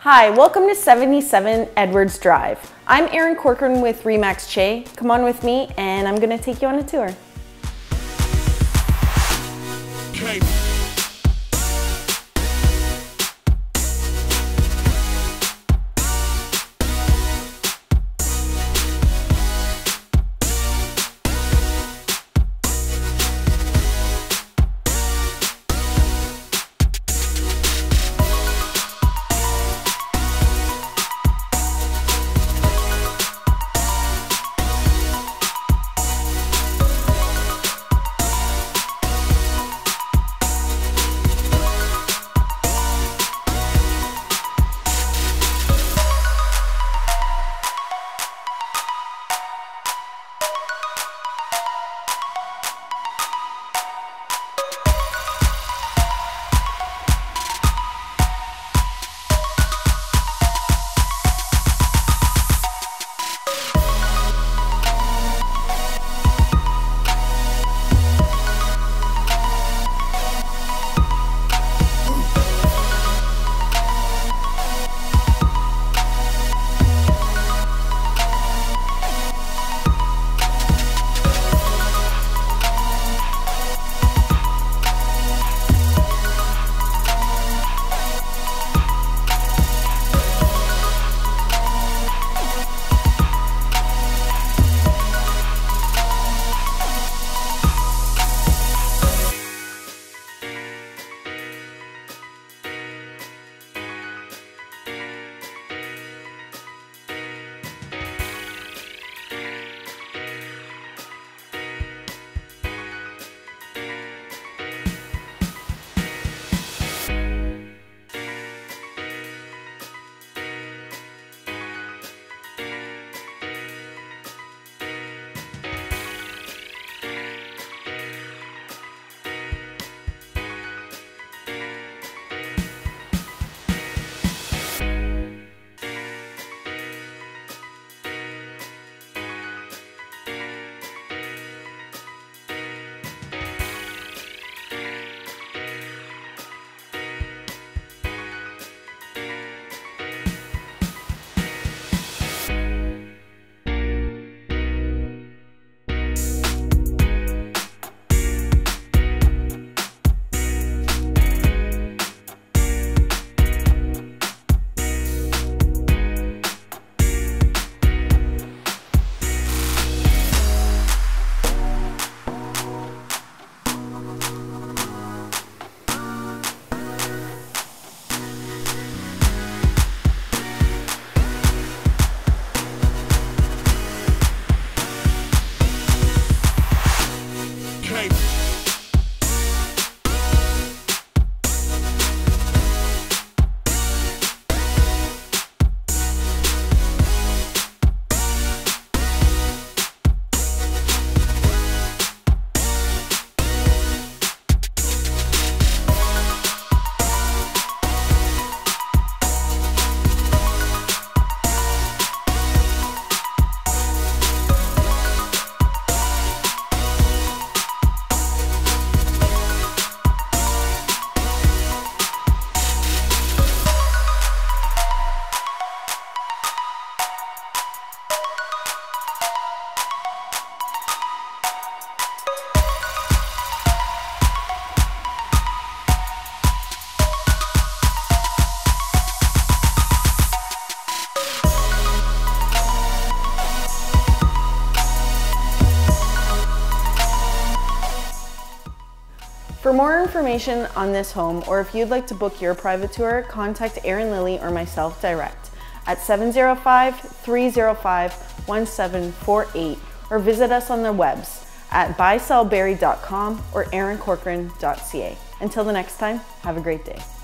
Hi, welcome to 77 Edwards Drive. I'm Erin Corcoran with Remax Che. Come on with me and I'm gonna take you on a tour. Okay. For more information on this home, or if you'd like to book your private tour, contact Erin Lilly or myself direct at 705-305-1748 or visit us on the webs at buysellberry.com or erincorcoran.ca. Until the next time, have a great day.